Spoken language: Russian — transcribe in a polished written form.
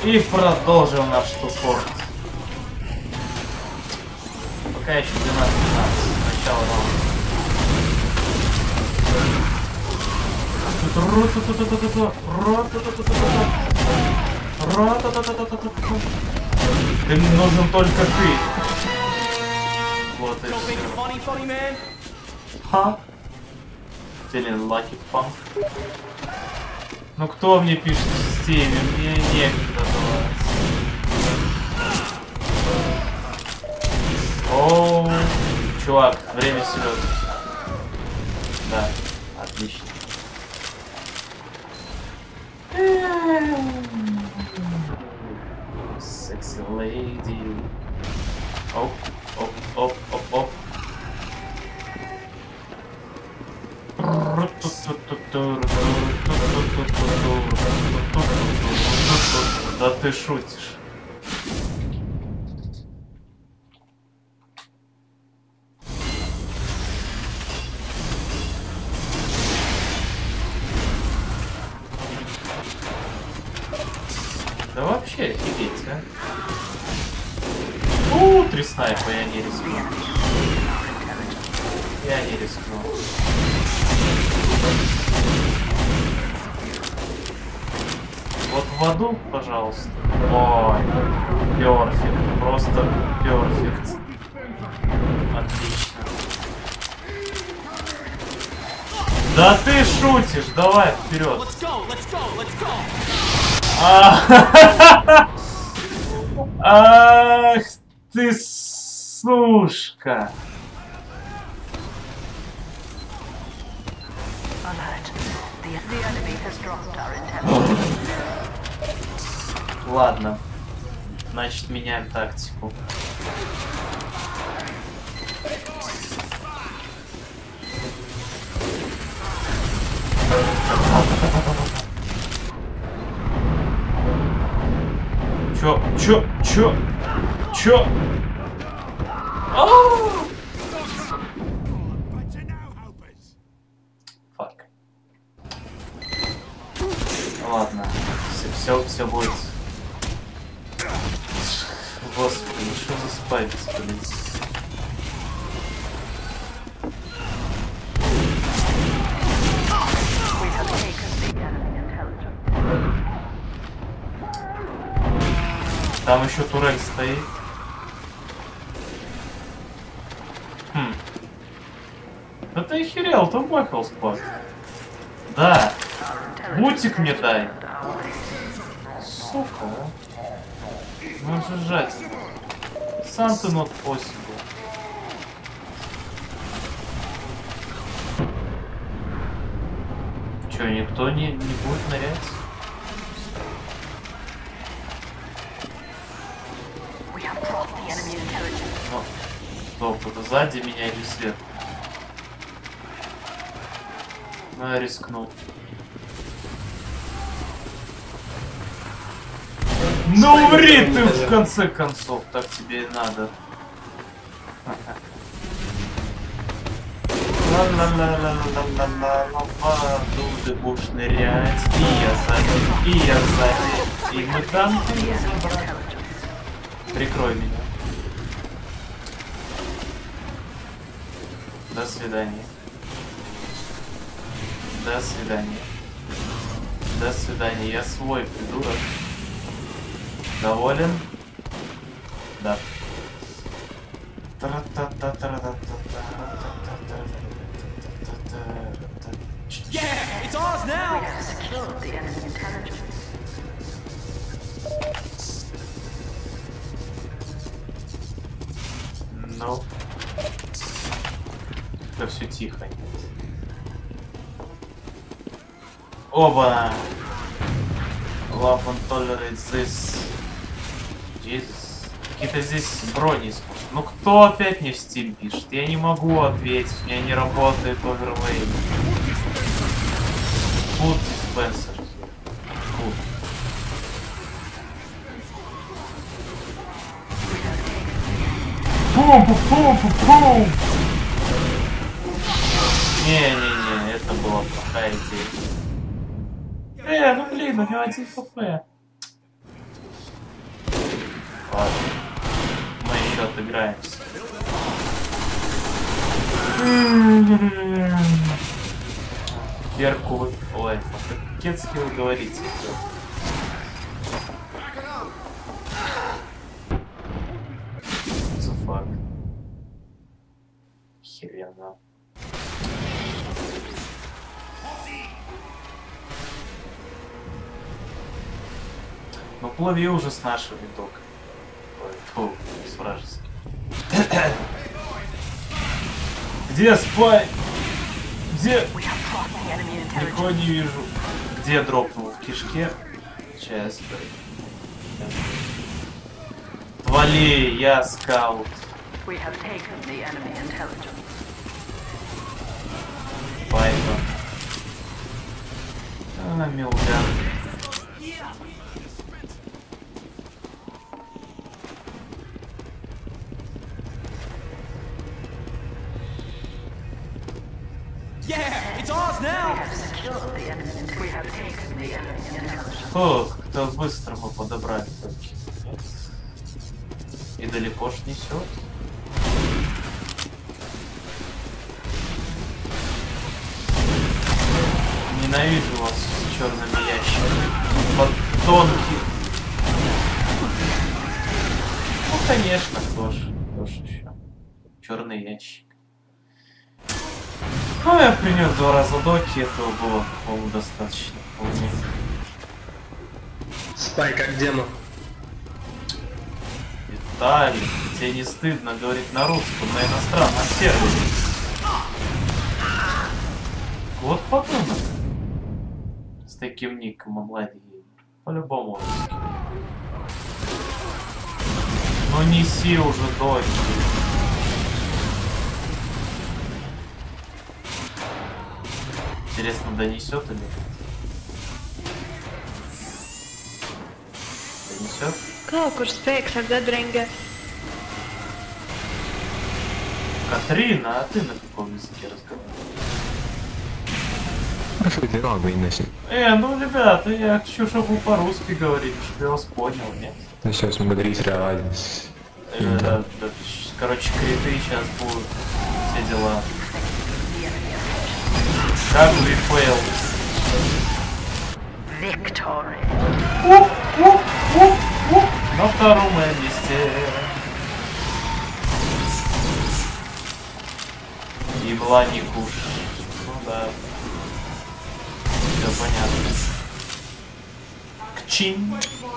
И продолжим наш тупорт. Пока еще 12-15. Начало раунда. Ты нужен только ты. Вот и все. Ха? Feeling lucky punk. Ну кто мне пишет в стиме? Мне некогда давать. Оу, чувак, время серьезно. Да, отлично. Sexy lady. Оп, оп, оп, оп, оп. Да ты шутишь. Да вообще офигеть, а? 3 снайпа, я не рискну. Я не рискну. Вот в аду, пожалуйста. Ой, перфект, просто перфект. Отлично. Да ты шутишь, давай вперед. Ах ты сушка. Ладно, значит меняем тактику. Чё? Фак. Ладно, все будет. Господи, ну что за спайдис, блин? Там еще турель стоит. Да ты охерел, там бахал спать. Да. Мутик мне дай. Сука, а. Ну же жать. Сам ты not possible. Че, никто не будет нырять? Ну, стоп, это сзади меня или сверху? Ну, я рискну. Ну умри ты в конце концов, так тебе и надо. Ты будешь нырять, и я сзади, и мы там прикрой меня. До свидания. До свидания. До свидания. Я свой придурок. Доволен? Да. Ну. Да все тихо. Оба! Weapon tolerates this. Jesus. Какие-то здесь брони спушат. Ну кто опять мне в Steam пишет? Я не могу ответить, у меня не работает оверлей. Food dispenser. Food. Пум-пум-пум-пум-пум! Не-не-не, это была плохая идея. Ну блин, у него 1 хп. Ладно. Мы еще отыграемся. Перку... Ой, по-китски вы говорите. Зафак. Херена. Ну, плыви уже с нашими доками. Ой, фу, с вражескими. Где спай? Где? Никого не вижу. Где дропнул? В кишке? Сейчас. Твали, я скаут. Пайпа. А, милган. О, как-то быстро мы подобрали точки. И далеко ж несет. Ненавижу вас с черными ящиками. Подонки. Ну конечно, кто ж еще. Черный ящик. Ну, я принес 2 раза доки, этого было, по-моему, достаточно. Вполне. Спай, как демо? Виталий, тебе не стыдно говорить на русском, на иностранном сервере? Вот подумай. С таким ником онлайн-геймер. По-любому русский. Ну неси уже доки. Интересно, донесет или нет? Dönüşüyor. Kaut kur spēks ar Deadringa. Катрина, а ты на каком языке разговариваешь? Ну, ребята, я хочу, чтобы вы по-русски говорили, чтобы я вас понял, нет? Ну, сейчас мы говорить реально. Короче, криты сейчас будут, все дела. Как we failed? Victory. На втором месте. И была не куш. Ну да. Все понятно. Кчин.